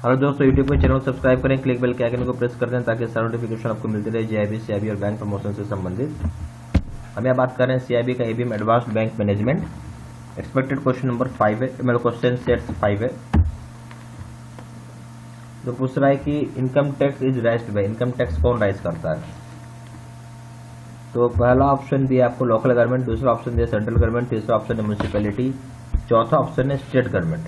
Hello दोस्तों, YouTube पे channel subscribe करें, क्लिक बेल के आइकन को प्रेस कर दें ताकि सारा नोटिफिकेशन आपको मिलती रहे जेआईबी, सीआईबी और बैंक प्रमोशन से संबंधित। हम यहाँ बात कर रहे हैं सीआईबी का ABM advanced bank management. Expected question number 5 है, मेरे क्वेश्चन सेट्स 5 है। जो पूछ रहा है कि income tax is raised by, income tax कौन राइज करता है? तो पहला ऑप्शन दिया आपको लोकल गवर्नमेंट, दूसरा ऑप्शन दिया सेंट्रल गवर्नमेंट, तीसरा ऑप्शन है म्यूनिसिपैलिटी, चौथा ऑप्शन है स्टेट गवर्नमेंट।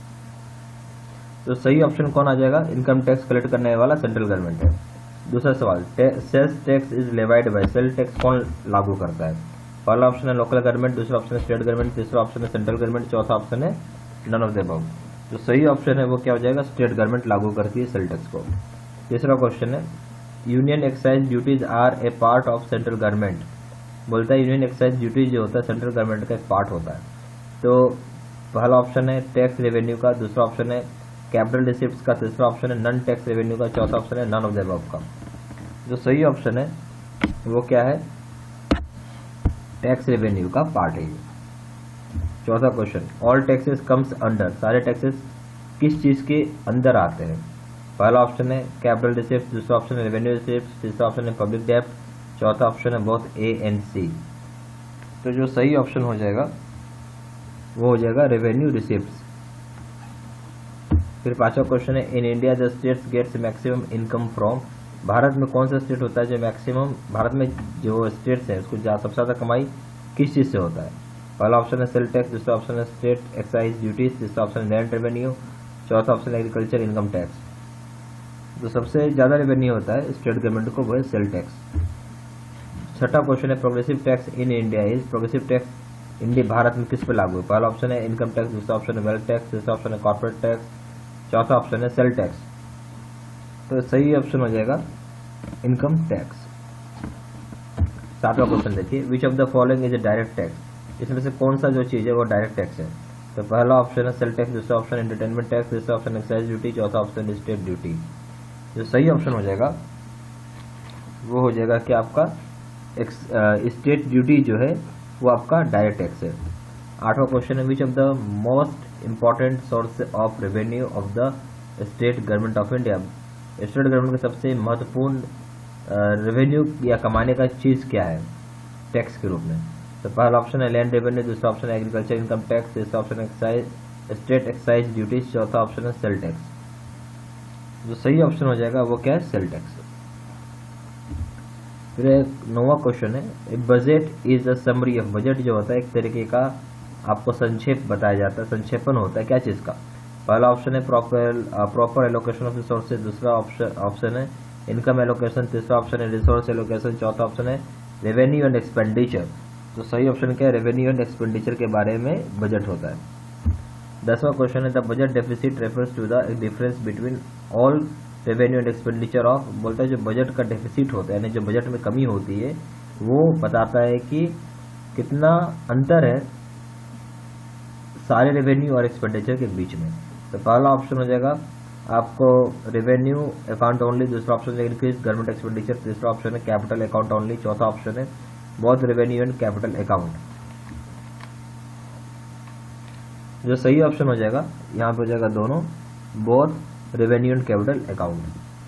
तो सही ऑप्शन कौन आ जाएगा? इनकम टैक्स कलेक्ट करने वाला सेंट्रल गवर्नमेंट है। दूसरा सवाल, sales tax is levied by, sale tax कौन लागू करता है? पहला ऑप्शन है लोकल गवर्नमेंट, दूसरा ऑप्शन है स्टेट गवर्नमेंट, तीसरा ऑप्शन है सेंट्रल गवर्नमेंट, चौथा ऑप्शन है नन ऑफ द अबव। जो सही ऑप्शन है वो क्या हो जाएगा? स्टेट गवर्नमेंट लागू करती है सेल टैक्स को। तीसरा क्वेश्चन है, union excise duties are a part of central government. बोलता है यूनियन एक्साइज ड्यूटी जो होता है सेंट्रल गवर्नमेंट का एक पार्ट होता है। तो पहला ऑप्शन है टैक्स रेवेन्यू का, दूसरा ऑप्शन है कैपिटल रिसिप्ट्स का, तीसरा ऑप्शन है नॉन टैक्स रेवेन्यू का, चौथा ऑप्शन है नन ऑफ द अबव का। जो सही ऑप्शन है वो क्या है? टैक्स रेवेन्यू का पार्ट है। चौथा question, all taxes comes under, सारे टैक्सेस किस चीज के अंदर आते हैं? पहला ऑप्शन है कैपिटल रिसिप्ट, दूसरा ऑप्शन है रेवेन्यू रिसिप्ट, तीसरा ऑप्शन है पब्लिक डेब्ट, चौथा ऑप्शन है बोथ ए एंड सी। तो जो सही ऑप्शन हो जाएगा वो हो जाएगा रेवेन्यू रिसिप्ट। फिर पांचवा क्वेश्चन है, in India the states gets maximum income from. Bharat में कौन सा स्टेट होता है जो मैक्सिमम, भारत में जो स्टेट्स है उसको सबसे ज्यादा कमाई किस चीज से होता है? पहला ऑप्शन है सेल टैक्स, दूसरा ऑप्शन है स्टेट एक्साइज ड्यूटीज, तीसरा ऑप्शन है लैंड रेवेन्यू, चौथा ऑप्शन है एग्रीकल्चर इनकम टैक्स। जो सबसे ज्यादा रेवेन्यू होता है स्टेट गवर्नमेंट को वो है सेल टैक्स। छठा क्वेश्चन है, progressive tax in India is, progressive tax India Bharat में किस पे लागू है? पहला ऑप्शन है इनकम टैक्स, दूसरा ऑप्शन है वेल्थ टैक्स, तीसरा ऑप्शन है कॉर्पोरेट टैक्स, चौथा ऑप्शन है सेल टैक्स। तो सही ऑप्शन हो जाएगा इनकम टैक्स। सातवां क्वेश्चन देखिए, which of the following is a direct tax, इसमें से कौन सा जो चीज है वो डायरेक्ट टैक्स है? तो पहला ऑप्शन है सेल टैक्स, दूसरा ऑप्शन एंटरटेनमेंट टैक्स, तीसरा ऑप्शन एक्साइज ड्यूटी, चौथा ऑप्शन स्टेट ड्यूटी। जो सही ऑप्शन हो जाएगा वो हो जाएगा कि आपका स्टेट ड्यूटी जो है वो आपका डायरेक्ट टैक्स है। आठवां क्वेश्चन है, which of the most important source of revenue of the state government of India, state government का सबसे महत्वपूर्ण रेवेन्यू या कमाने का चीज क्या है टैक्स के रूप में? तो पहला ऑप्शन है लैंड रेवेन्यू, दूसरा ऑप्शन है एग्रीकल्चर इनकम टैक्स, तीसरा ऑप्शन है स्टेट एक्साइज ड्यूटीज, चौथा ऑप्शन है सेल टैक्स। जो सही ऑप्शन हो जाएगा वो क्या है? Sale tax. फिर एक नौवां क्वेश्चन है, budget is a summary of, budget जो होता है एक तरीके का आपको संक्षेप बताया जाता है, संक्षेपण होता है क्या चीज का? पहला ऑप्शन है प्रॉपर एलोकेशन ऑफ रिसोर्सेज, दूसरा ऑप्शन है इनकम एलोकेशन, तीसरा ऑप्शन है रिसोर्स एलोकेशन, चौथा ऑप्शन है रेवेन्यू एंड एक्सपेंडिचर। तो सही ऑप्शन क्या है? रेवेन्यू एंड एक्सपेंडिचर के बारे में बजट होता है। 10वां क्वेश्चन है, the budget deficit refers to the difference between all revenue and expenditure of, बोलता है जो बजट का डेफिसिट होता है यानी जो बजट में कमी होती है वो बताता है कि कितना अंतर है सारे रेवेन्यू और एक्सपेंडिचर के बीच में। तो पहला ऑप्शन हो जाएगा आपको रेवेन्यू अकाउंट ओनली, दूसरा ऑप्शन है इंक्रीज गवर्नमेंट एक्सपेंडिचर, तीसरा ऑप्शन है कैपिटल अकाउंट ओनली, चौथा ऑप्शन है both revenue and capital account. जो सही ऑप्शन हो जाएगा यहाँ पे हो जाएगा दोनों, both revenue and capital account.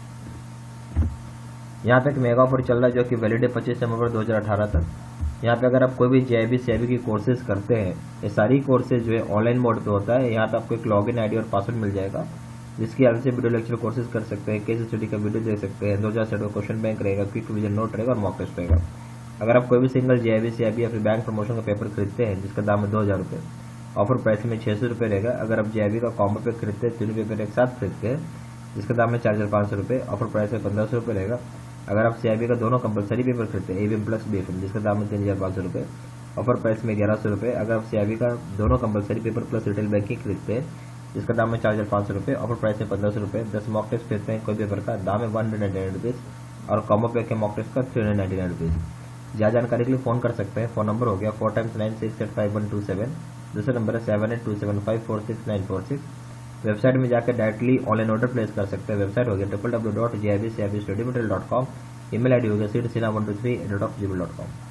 यहाँ पे एक मेगा ऑफर चल रहा है जो कि वैलिड है 25 नवंबर 2018 तक। यहाँ पे अगर आप कोई भी जेआईबी सीआईबी की कोर्सेज करते हैं, ये सारी कोर्सेज जो है ऑनलाइन मोड पे होता है। यहाँ पे आपको एक लॉगिन आईडी और पासवर्ड मिल जाएगा जिसकी हेल्प से वीडियो लेक्चर कोर्सेज कर सकते हैं, केस स्टडी का वीडियो देख सकते हैं, 2000 सेट का क्वेश्चन बैंक रहेगा, क्विक विजन नोट रहेगा और मॉक टेस्ट रहेगा। अगर आप कोई भी सिंगल जेआईबी सीआईबी या फिर बैंक प्रमोशन का पेपर खरीदते हैं जिसका दाम है 2000 रुपये, ऑफर प्राइस में 600 रुपये रहेगा। अगर आप जेआईबी का कॉम्बो पे खरीदते हैं, तीनों पेपर एक साथ खरीदते हैं जिसका दाम है 4500 रुपये, ऑफर प्राइस में 1500 रुपये रहेगा। अगर आप सीआईबी का दोनों कंपलसरी पेपर खरीदते हैं, एबीएम प्लस बीएफएम, जिसका दाम है 3500 रुपये, ऑफर प्राइस में 1100 रुपये। अगर आप सीआईबी का दोनों compulsory paper plus retail banking खरीदते हैं जिसका दाम है 4500 रुपये, ऑफर प्राइस में 1500 रुपये, 10 मॉक टेस्ट खरीदते हैं कोई पेपर का, दाम है 199 रुपीज और कॉम्बो पैक के मॉक टेस्ट का 399 रुपीज। ज्यादा जानकारी के लिए फोन कर सकते हैं। फोन नंबर हो गया 4 times 9685 दूसरा नंबर है 7827546946। वेबसाइट में जाकर डायरेक्टली ऑनलाइन ऑर्डर प्लेस कर सकते हैं। वेबसाइट हो गया www.jibcibstudymaterial.com। ईमेल आईडी हो गया seedsina123@gmail.com।